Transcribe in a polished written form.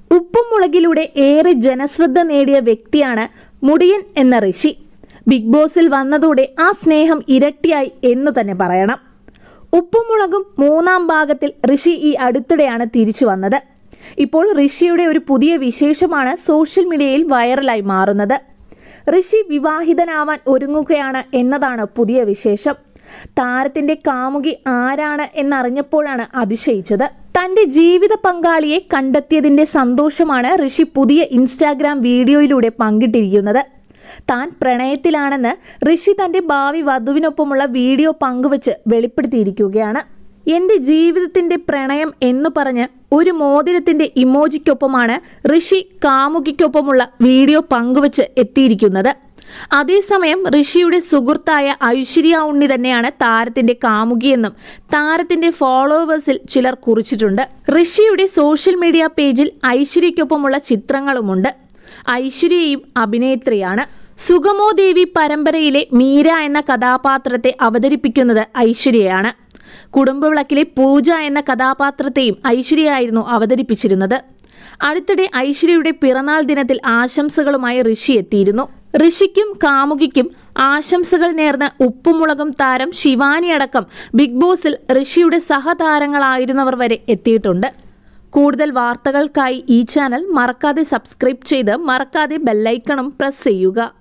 ഉപ്പും മുളകിലൂടെ ഏറെ ജനശ്രദ്ധ നേടിയ വ്യക്തിയാണ് മുടിയൻ എന്ന ഋഷി. ബിഗ് ബോസിൽ വന്നതോടെ ആ സ്നേഹം ഇരട്ടിയായി എന്ന് തന്നെ പറയണം. ഉപ്പും മുളകും 3-ാം ഭാഗത്തിൽ ഋഷി ഈ അടുത്തിടെയാണ് തിരിച്ചു വന്നത്. ഇപ്പോൾ ഋഷിയുടെ ഒരു പുതിയ വിശേഷമാണ് സോഷ്യൽ മീഡിയയിൽ വൈറലായി മാറുന്നത്. ഋഷി വിവാഹിതനാവാൻ ഒരുങ്ങുകയാണ് എന്നതാണ് പുതിയ വിശേഷം. താരത്തിന്റെ കാമുകി ആരാണ് എന്നറിഞ്ഞപ്പോഴാണ് അതിശയിച്ചത്. തന്റെ ജീവിത പങ്കാളിയെ കണ്ടെത്തിയതിന്റെ സന്തോഷമാണ് ഋഷി പുതിയ ഇൻസ്റ്റാഗ്രാം വീഡിയോയിലൂടെ പങ്കിട്ടിരിക്കുന്നത്. താൻ പ്രണയത്തിലാണെന്ന് ഋഷി തന്റെ ഭാവി വധുവിനൊപ്പമുള്ള വീഡിയോ പങ്കുവച്ച് വെളിപ്പെടുത്തിയിരിക്കുകയാണ്. എന്റെ ജീവിതത്തിന്റെ പ്രണയം എന്ന് പറഞ്ഞ് ഒരു മോതിരത്തിന്റെ ഇമോജിക്കൊപ്പമാണ് ഋഷി കാമുകിക്കൊപ്പമുള്ള വീഡിയോ പങ്കുവച്ച് എത്തിയിരിക്കുന്നത്. അതേസമയം ഋഷിയുടെ സുഹൃത്തായ ഐശ്വര്യ ഉണ്ണി തന്നെയാണ് താരത്തിന്റെ കാമുകിയെന്നും താരത്തിന്റെ ഫോളോവേഴ്സിൽ ചിലർ കുറിച്ചിട്ടുണ്ട്. ഋഷിയുടെ സോഷ്യൽ മീഡിയ പേജിൽ ഐശ്വര്യയ്ക്കൊപ്പമുള്ള ചിത്രങ്ങളുമുണ്ട്. ഐശ്വര്യയും അഭിനേത്രിയാണ്. സുഗമോ ദേവി പരമ്പരയിലെ മീര എന്ന കഥാപാത്രത്തെ അവതരിപ്പിക്കുന്നത് ഐശ്വര്യയാണ്. കുടുംബവിളക്കിലെ പൂജ എന്ന കഥാപാത്രത്തെയും ഐശ്വര്യയായിരുന്നു അവതരിപ്പിച്ചിരുന്നത്. അടുത്തിടെ ഐശ്വര്യയുടെ പിറന്നാൾ ദിനത്തിൽ ആശംസകളുമായി ഋഷി എത്തിയിരുന്നു. ഋഷിക്കും കാമുകിക്കും ആശംസകൾ നേർന്ന് ഉപ്പുമുളകും താരം ശിവാനി അടക്കം ബിഗ് ബോസിൽ ഋഷിയുടെ സഹതാരങ്ങളായിരുന്നവർ വരെ എത്തിയിട്ടുണ്ട്. കൂടുതൽ വാർത്തകൾക്കായി ഈ ചാനൽ മറക്കാതെ സബ്സ്ക്രൈബ് ചെയ്ത് മറക്കാതെ ബെല്ലൈക്കണും പ്രസ് ചെയ്യുക.